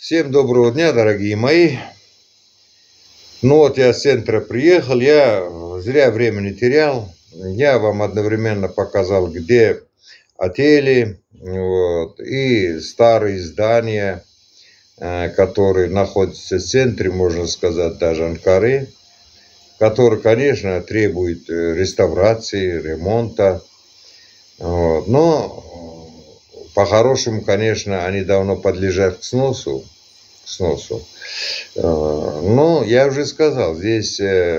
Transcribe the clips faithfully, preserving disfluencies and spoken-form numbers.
Всем доброго дня, дорогие мои. Ну вот я с центра приехал, я зря времени терял. Я вам одновременно показал, где отели, вот, и старые здания, которые находятся в центре, можно сказать, даже Анкары, которые, конечно, требуют реставрации, ремонта. Вот. Но по-хорошему, конечно, они давно подлежат к сносу. К сносу. Но я уже сказал, здесь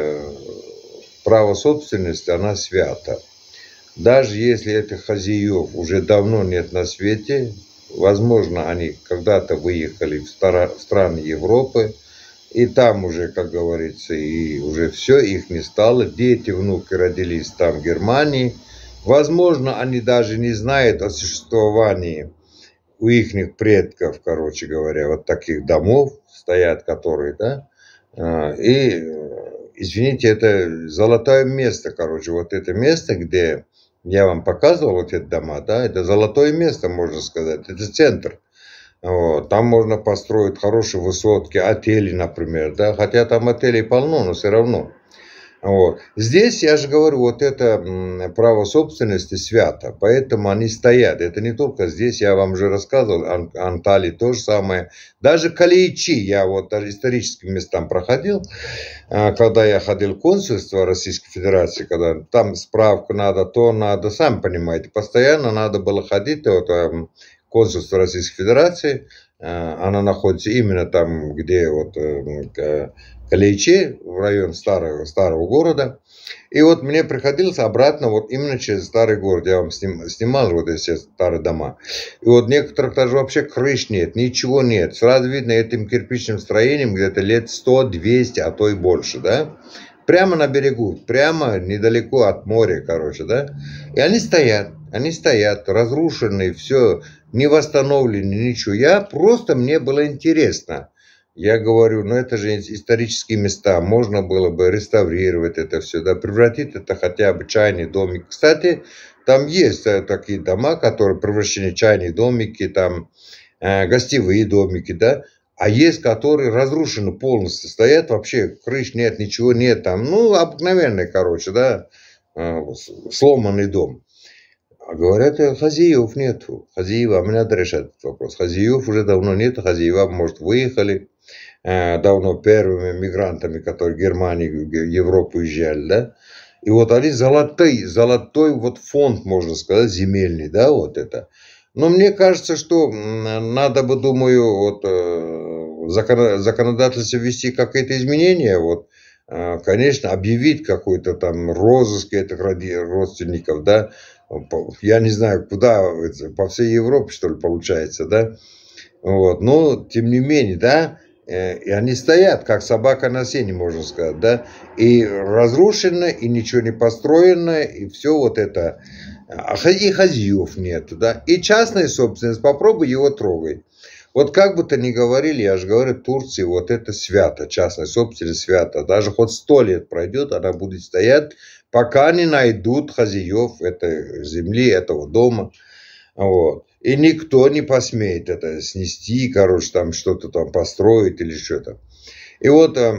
право собственности, она свята. Даже если этих хозяев уже давно нет на свете, возможно, они когда-то выехали в страны Европы, и там уже, как говорится, и уже все, их не стало. Дети, внуки родились там, в Германии. Возможно, они даже не знают о существовании у их предков, короче говоря, вот таких домов стоят, которые, да, и, извините, это золотое место, короче, вот это место, где я вам показывал вот эти дома, да, это золотое место, можно сказать, это центр. Вот. Там можно построить хорошие высотки, отели, например, да, хотя там отелей полно, но все равно. Вот. Здесь, я же говорю, вот это право собственности свято, поэтому они стоят. Это не только здесь, я вам уже рассказывал, Ан Анталии то же самое. Даже Калиичи, я вот историческим местам проходил, когда я ходил в консульство Российской Федерации, когда там справку надо, то надо, сами понимаете, постоянно надо было ходить, вот, консульство Российской Федерации, она находится именно там, где вот Калиичи, в район старого, старого города. И вот мне приходилось обратно вот именно через старый город. Я вам сним, снимал вот эти старые дома. И вот некоторых даже вообще крыш нет, ничего нет. Сразу видно этим кирпичным строением где-то лет сто-двести, а то и больше, да. Прямо на берегу, прямо недалеко от моря, короче, да. И они стоят, они стоят, разрушенные, все, не восстановлены, ничего. Я просто, мне было интересно. Я говорю, ну это же исторические места, можно было бы реставрировать это все, да, превратить это хотя бы чайный домик. Кстати, там есть такие дома, которые превращены в чайные домики, там э, гостевые домики, да, а есть, которые разрушены полностью, стоят, вообще крыш нет, ничего нет там, ну, обыкновенный, короче, да, э, сломанный дом. А говорят, хозяев нету, хозяева, мне надо решать этот вопрос, хозяев уже давно нет, хозяева, может, выехали давно первыми мигрантами, которые в Германию, в Европу уезжали, да, и вот они золотой, золотой вот фонд, можно сказать, земельный, да, вот это. Но мне кажется, что надо бы, думаю, вот законодательство ввести какие-то изменения, вот, конечно, объявить какой-то там розыск этих родственников, да, я не знаю, куда, по всей Европе, что ли, получается, да, вот, но, тем не менее, да, и они стоят, как собака на сене, можно сказать, да, и разрушено, и ничего не построено, и все вот это, и хозяев нет, да, и частная собственность, попробуй его трогай. Вот как бы то ни говорили, я же говорю, Турции, вот это свято, частная собственность свято, даже хоть сто лет пройдет, она будет стоять, пока не найдут хозяев этой земли, этого дома, вот. И никто не посмеет это снести, короче, там что-то там построить или что-то. И вот э,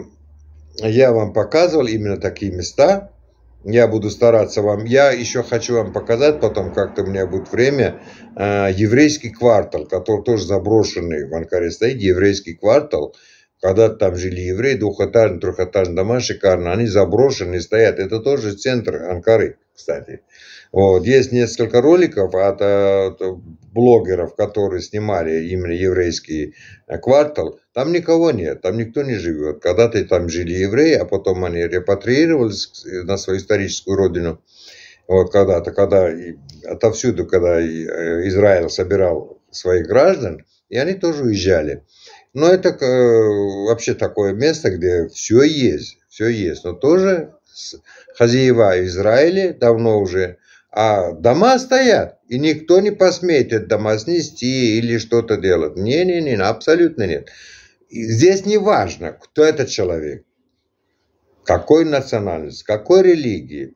я вам показывал именно такие места. Я буду стараться вам. Я еще хочу вам показать, потом как-то у меня будет время, э, еврейский квартал, который тоже заброшенный в Анкаре стоит. Еврейский квартал. Когда там жили евреи, двухэтажные, трехэтажные дома, шикарно. Они заброшенные стоят. Это тоже центр Анкары, кстати. Вот. Есть несколько роликов от, от блогеров, которые снимали именно еврейский квартал. Там никого нет, там никто не живет. Когда-то там жили евреи, а потом они репатриировались на свою историческую родину. Вот когда-то, когда отовсюду, когда Израиль собирал своих граждан, и они тоже уезжали. Но это вообще такое место, где все есть, все есть. Но тоже хозяева в Израиле давно уже. А дома стоят, и никто не посмеет эти дома снести или что-то делать. Не-не-не, абсолютно нет. И здесь не важно, кто этот человек, какой национальности, какой религии.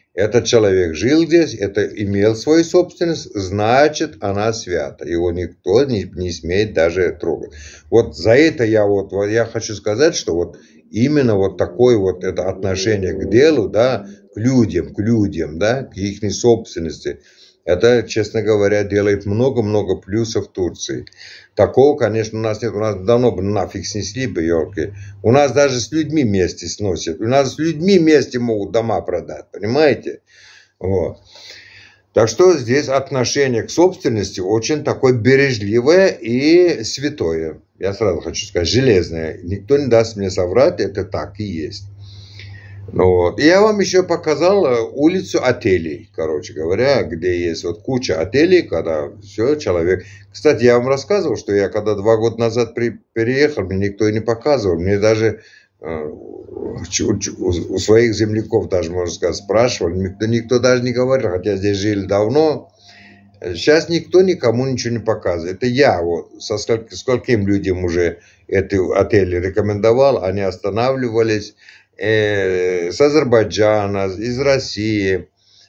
Этот человек жил здесь, это имел свою собственность, значит, она свята. Его никто не, не смеет даже трогать. Вот за это я вот, вот я хочу сказать, что вот именно вот такое вот это отношение к делу, да, к людям, к людям, да, к их собственности. Это, честно говоря, делает много-много плюсов в Турции. Такого, конечно, у нас нет. У нас давно бы нафиг снесли бы, елки. У нас даже с людьми вместе сносят. У нас с людьми вместе могут дома продать, понимаете? Вот. Так что здесь отношение к собственности очень такое бережливое и святое. Я сразу хочу сказать, железное. Никто не даст мне соврать, это так и есть. Ну, вот. И я вам еще показал улицу отелей, короче говоря, где есть вот куча отелей, когда все, человек... Кстати, я вам рассказывал, что я когда два года назад при... переехал, мне никто и не показывал. Мне даже э, у своих земляков даже, можно сказать, спрашивали. Никто, никто даже не говорил, хотя здесь жили давно. Сейчас никто никому ничего не показывает. Это я вот со скольким, скольким людям уже эти отели рекомендовал, они останавливались. С Азербайджана, из России,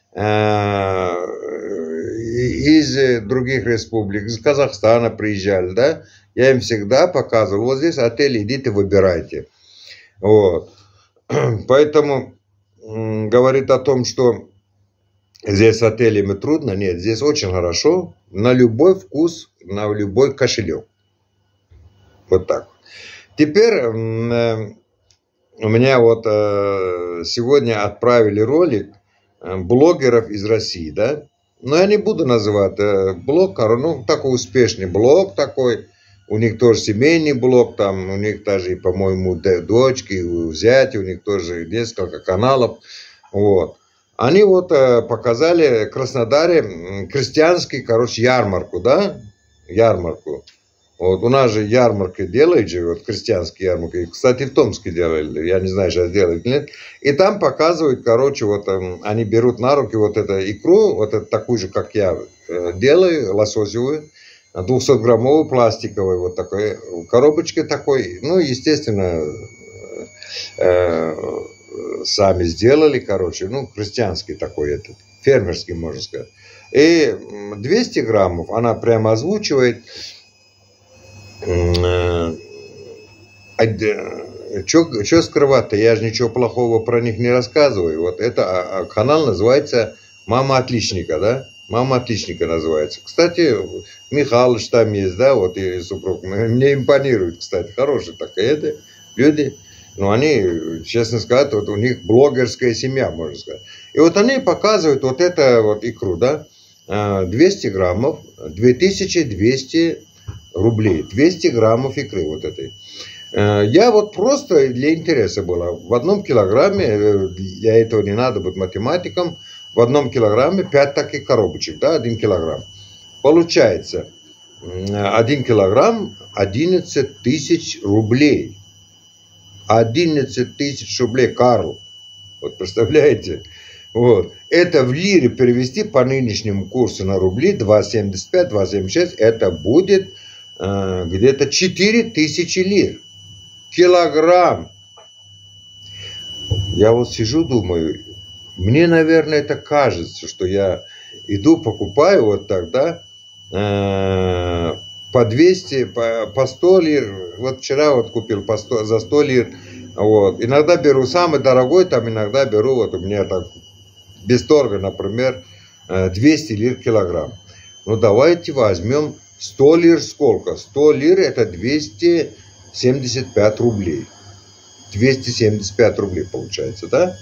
из других республик, из Казахстана приезжали, да, я им всегда показывал, вот здесь отель, идите, выбирайте. Вот. Поэтому говорит о том, что здесь с отелями трудно, нет, здесь очень хорошо, на любой вкус, на любой кошелек. Вот так. Теперь... У меня вот э, сегодня отправили ролик э, блогеров из России, да. Но я не буду называть э, блог, ну, такой успешный блог такой. У них тоже семейный блог, там, у них даже, по-моему, дочки, зяти, у них тоже несколько каналов. Вот. Они вот э, показали в Краснодаре крестьянский, короче, ярмарку, да, ярмарку. Вот у нас же ярмарка делают же, вот крестьянские ярмарки. Кстати, в Томске делали, я не знаю, сейчас делают или нет. И там показывают, короче, вот они берут на руки вот эту икру, вот эту такую же, как я делаю, лососевую, двухсотграммовую, пластиковую, вот такой, коробочке такой. Ну, естественно, э, сами сделали, короче, ну, крестьянский такой этот, фермерский, можно сказать. И двести граммов она прямо озвучивает. Что скрывать-то? Я же ничего плохого про них не рассказываю. Вот это канал называется «Мама отличника», да? «Мама отличника» называется. Кстати, Михалыч там есть, да, вот и супруг. Мне импонирует, кстати, хорошие такие это люди. Но они, честно сказать, вот у них блогерская семья, можно сказать. И вот они показывают вот это вот икру, да? двести граммов, две тысячи двести рублей, двести граммов икры вот этой. Я вот просто для интереса было. В одном килограмме, для этого не надо быть математиком, в одном килограмме пять таких коробочек, да, один килограмм. Получается, один килограмм одиннадцать тысяч рублей. одиннадцать тысяч рублей, Карл. Вот представляете? Вот. Это в лире перевести по нынешнему курсу на рубли два семьдесят пять - два семьдесят шесть, это будет э, где-то четыре тысячи лир. Килограмм. Я вот сижу, думаю, мне, наверное, это кажется, что я иду, покупаю вот так, да, э, по двести, по, по сто лир. Вот вчера вот купил по сто, за сто лир. Вот. Иногда беру самый дорогой, там иногда беру, вот у меня так, без торга, например, двести лир килограмм. Ну, давайте возьмем сто лир сколько? сто лир это двести семьдесят пять рублей. двести семьдесят пять рублей получается, да?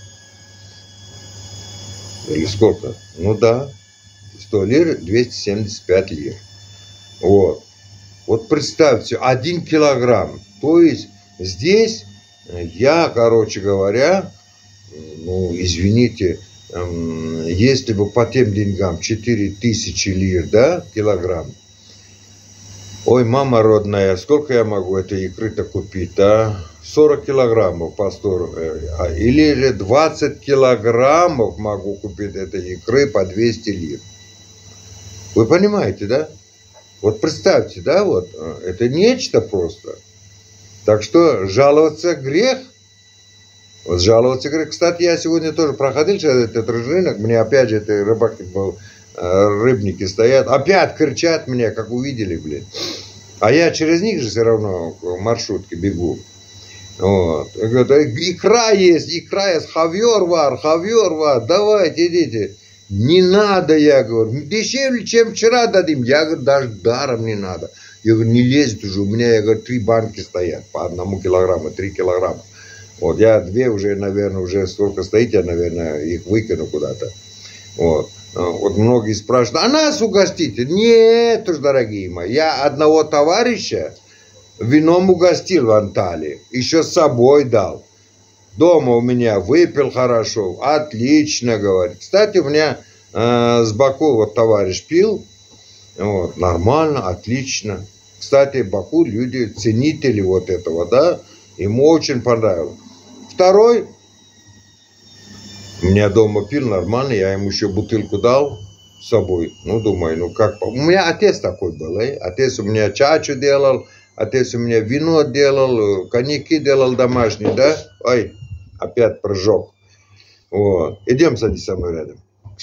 Или сколько? Ну да. сто лир, двести семьдесят пять лир. Вот. Вот представьте, один килограмм. То есть здесь я, короче говоря, ну, извините, если бы по тем деньгам четыре тысячи лир, да, килограмм. Ой, мама родная, сколько я могу этой икры-то купить, да? сорок килограммов по сто, или же двадцать килограммов могу купить этой икры по двести лир. Вы понимаете, да? Вот представьте, да, вот, это нечто просто. Так что жаловаться грех. Вот жаловаться, говорит, кстати, я сегодня тоже проходил через этот рынок, мне опять же эти рыбаки, рыбники стоят, опять кричат мне, как увидели, блин. А я через них же все равно в маршрутке бегу. Вот. Говорят, икра есть, икра есть, хавьер вар, хавьер вар, давайте, идите. Не надо, я говорю, дешевле, чем вчера дадим. Я говорю, даже даром не надо. Я говорю, не лезет уже, у меня, я говорю, три банки стоят по одному килограмму, три килограмма. Вот, я две уже, наверное, уже столько стоит, я, наверное, их выкину куда-то. Вот. Вот многие спрашивают, а нас угостите? Нет уж, дорогие мои, я одного товарища вином угостил в Анталии, еще с собой дал. Дома у меня выпил хорошо, отлично, говорит. Кстати, у меня э, с Баку вот товарищ пил, вот, нормально, отлично. Кстати, Баку люди, ценители вот этого, да, ему очень понравилось. Второй, у меня дома пил нормально, я ему еще бутылку дал с собой. Ну, думаю, ну как, у меня отец такой был, э? Отец у меня чачу делал, отец у меня вино делал, коньяки делал домашние, да, ой. Опять прыжок. Вот. Идем, садись со мной рядом.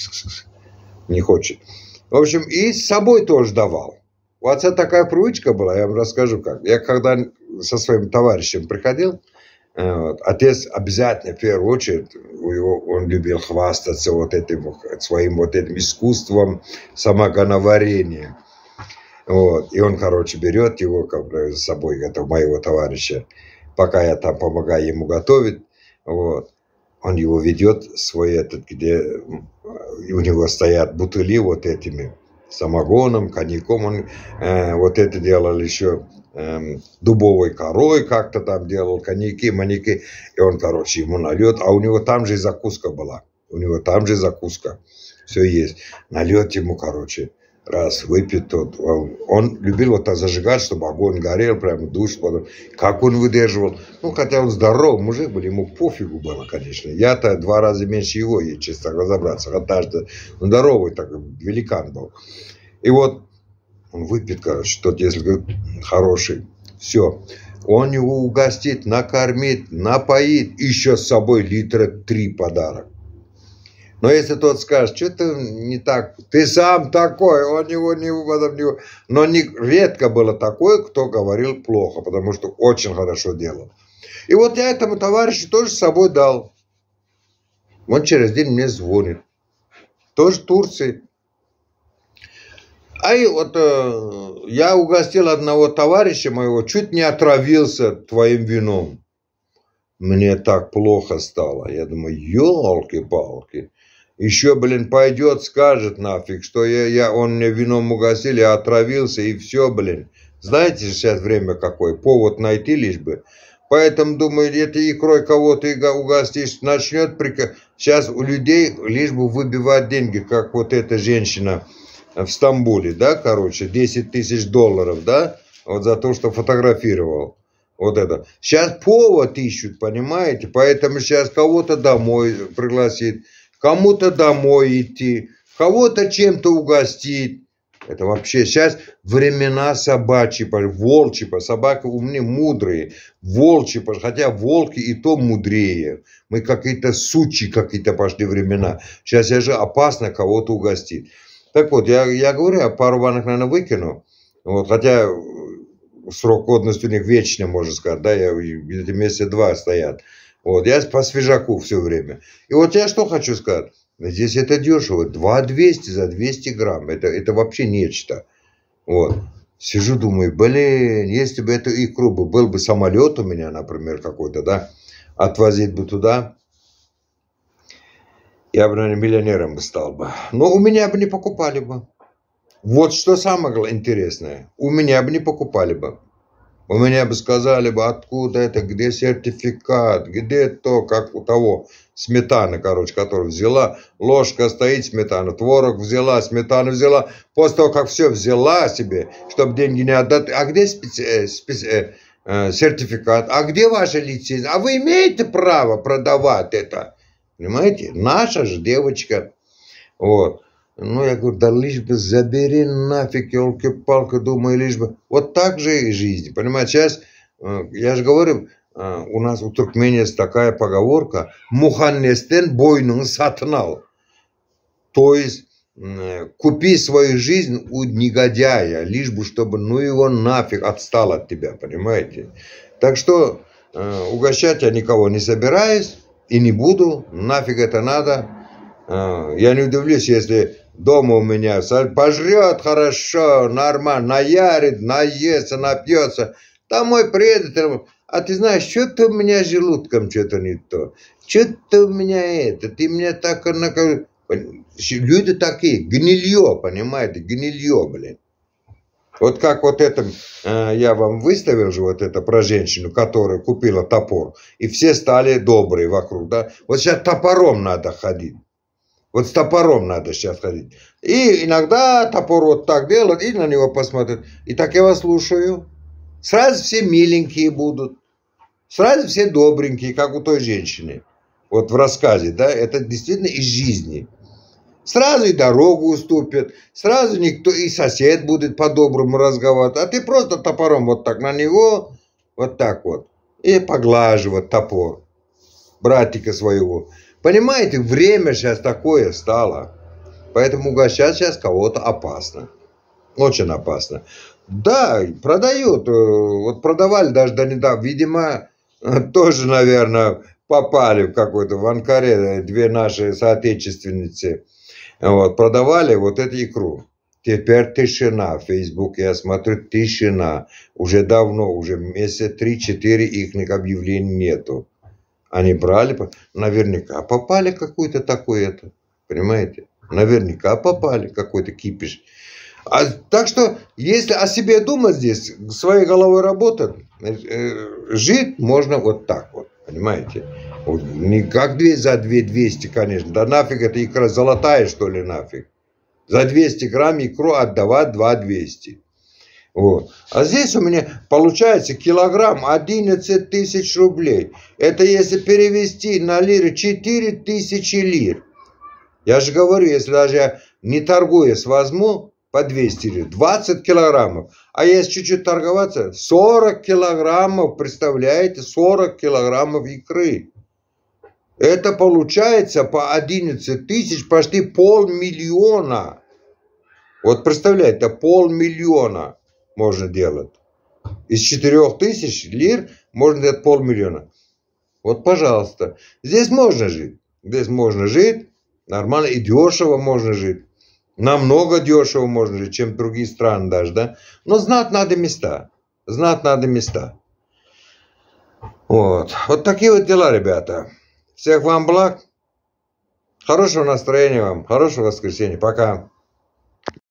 Не хочет. В общем, и с собой тоже давал. У отца такая привычка была, я вам расскажу как. Я когда со своим товарищем приходил, вот, отец обязательно, в первую очередь, у него, он любил хвастаться вот этим, своим вот этим искусством самогоноварения. Вот. И он, короче, берет его как бы, с собой, этого моего товарища, пока я там помогаю ему готовить. Вот. Он его ведет свой этот, где у него стоят бутыли вот этими самогоном, коньяком. Он э, вот это делал еще э, дубовой корой, как-то там делал коньяки, маньяки. И он, короче, ему нальет. А у него там же и закуска была. У него там же закуска. Все есть. Нальет ему, короче. Раз выпьет тот. Он, он любил вот так зажигать, чтобы огонь горел, прям душ. Потом. Как он выдерживал. Ну, хотя он здоровый мужик был, ему пофигу было, конечно. Я-то два раза меньше его, и честно разобраться. Однажды он здоровый, так, великан был. И вот он выпьет, короче, тот, если говорит, хороший. Все. Он его угостит, накормит, напоит. Еще с собой литра три подарок. Но если тот скажет, что-то не так, ты сам такой, он его не... не но не, редко было такое, кто говорил плохо, потому что очень хорошо делал. И вот я этому товарищу тоже с собой дал. Он через день мне звонит. Тоже в Турции. А и вот э, я угостил одного товарища моего, чуть не отравился твоим вином. Мне так плохо стало. Я думаю, елки-палки. Еще, блин, пойдет, скажет нафиг, что я, я, он мне вином угостил, я отравился, и все, блин. Знаете, сейчас время какое, повод найти лишь бы. Поэтому, думаю, этой икрой кого-то угостишь, начнет прик... Сейчас у людей лишь бы выбивать деньги, как вот эта женщина в Стамбуле, да, короче, десять тысяч долларов, да, вот за то, что фотографировал. Вот это. Сейчас повод ищут, понимаете, поэтому сейчас кого-то домой пригласит. Кому-то домой идти, кого-то чем-то угостить. Это вообще сейчас времена собачьи, волчьи, собаки умные, мудрые, волчьи, хотя волки и то мудрее. Мы какие-то сучи какие-то пошли времена. Сейчас я же опасно кого-то угостить. Так вот, я, я говорю, я пару банок, наверное, выкину. Вот, хотя срок годности у них вечный, можно сказать, да, я, где-то месяца два стоят. Вот, я по свежаку все время. И вот я что хочу сказать. Здесь это дешево. два двести за двести грамм. Это, это вообще нечто. Вот. Сижу, думаю, блин, если бы эту икру был, был бы самолет у меня, например, какой-то, да, отвозить бы туда, я бы, наверное, миллионером бы стал бы. Но у меня бы не покупали бы. Вот что самое интересное. У меня бы не покупали бы. У меня бы сказали бы, откуда это, где сертификат, где то, как у того сметаны, короче, которую взяла, ложка стоит сметана, творог взяла, сметану взяла, после того, как все взяла себе, чтобы деньги не отдать, а где специ, специ, э, сертификат, а где ваша лицензия, а вы имеете право продавать это, понимаете, наша же девочка, вот. Ну, я говорю, да лишь бы забери нафиг, елки-палки, думаю, лишь бы. Вот так же и жизнь, понимаете, сейчас, я же говорю, у нас у туркменов есть такая поговорка: «Муханнестен бойнуңу сатын ал». То есть, купи свою жизнь у негодяя, лишь бы чтобы, ну его нафиг, отстал от тебя, понимаете? Так что э, угощать я никого не собираюсь и не буду, нафиг это надо. Э, я не удивлюсь, если дома у меня пожрет хорошо, нормально, наярит, наестся, напьется. Там мой приедет, а ты знаешь, что-то у меня с желудком что-то не то, что-то у меня это, ты меня так... Люди такие, гнилье, понимаете, гнилье, блин. Вот как вот это, э, я вам выставил же вот это про женщину, которая купила топор, и все стали добрые вокруг, да. Вот сейчас топором надо ходить. Вот с топором надо сейчас ходить. И иногда топор вот так делают, и на него посмотрят. И так я вас слушаю. Сразу все миленькие будут. Сразу все добренькие, как у той женщины. Вот в рассказе, да, это действительно из жизни. Сразу и дорогу уступят, сразу никто, и сосед будет по-доброму разговаривать, а ты просто топором вот так на него, вот так вот, и поглаживать топор, братика своего. Понимаете, время сейчас такое стало, поэтому угощать сейчас кого-то опасно, очень опасно. Да, продают, вот продавали даже до недавно, видимо, тоже, наверное, попали в какой-то, в Анкаре две наши соотечественницы. Вот, продавали вот эту икру. Теперь тишина. В Фейсбуке я смотрю, тишина. Уже давно, уже месяца три-четыре их объявлений нету. Они брали, наверняка попали какой-то такой это. Понимаете? Наверняка попали какой-то кипиш. А, так что, если о себе думать здесь, своей головой работать, э, жить можно вот так вот. Понимаете? Вот, не как две за две двести, конечно. Да нафиг эта икра золотая, что ли, нафиг. За двести грамм икру отдавать два двести. Вот. А здесь у меня получается килограмм одиннадцать тысяч рублей. Это если перевести на лиры четыре тысячи лир. Я же говорю, если даже я не торгуясь возьму по двести лир, двадцать килограммов. А если чуть-чуть торговаться, сорок килограммов, представляете, сорок килограммов икры. Это получается по одиннадцать тысяч, почти полмиллиона. Вот представляете, это полмиллиона можно делать. Из четырех тысяч лир можно делать полмиллиона. Вот, пожалуйста. Здесь можно жить. Здесь можно жить. Нормально и дешево можно жить. Намного дешево можно жить, чем в другие страны даже, да. Но знать надо места. Знать надо места. Вот. Вот такие вот дела, ребята. Всех вам благ. Хорошего настроения вам. Хорошего воскресенья. Пока.